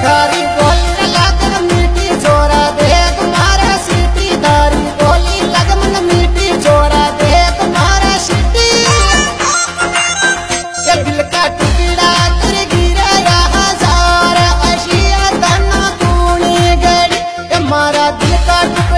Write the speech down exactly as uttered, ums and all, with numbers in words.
भिखारी बोलने लगन मीठी छोरा देख मारा सीटी धारी बोली लगन मीठी छोरा देख मारा सीटी ये दिल का टुकड़ा कर गिरा रहा सारा अशिया तना तूने गड़ी ये मारा दिल का